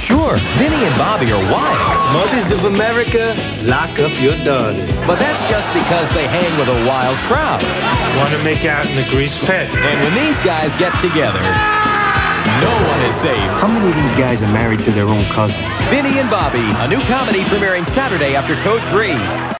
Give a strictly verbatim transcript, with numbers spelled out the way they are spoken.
Sure, Vinnie and Bobby are wild. Mothers of America, lock up your daughters. But that's just because they hang with a wild crowd. Want to make out in the grease pit. And when these guys get together, no one is safe. How many of these guys are married to their own cousins? Vinnie and Bobby, a new comedy premiering Saturday after Code three.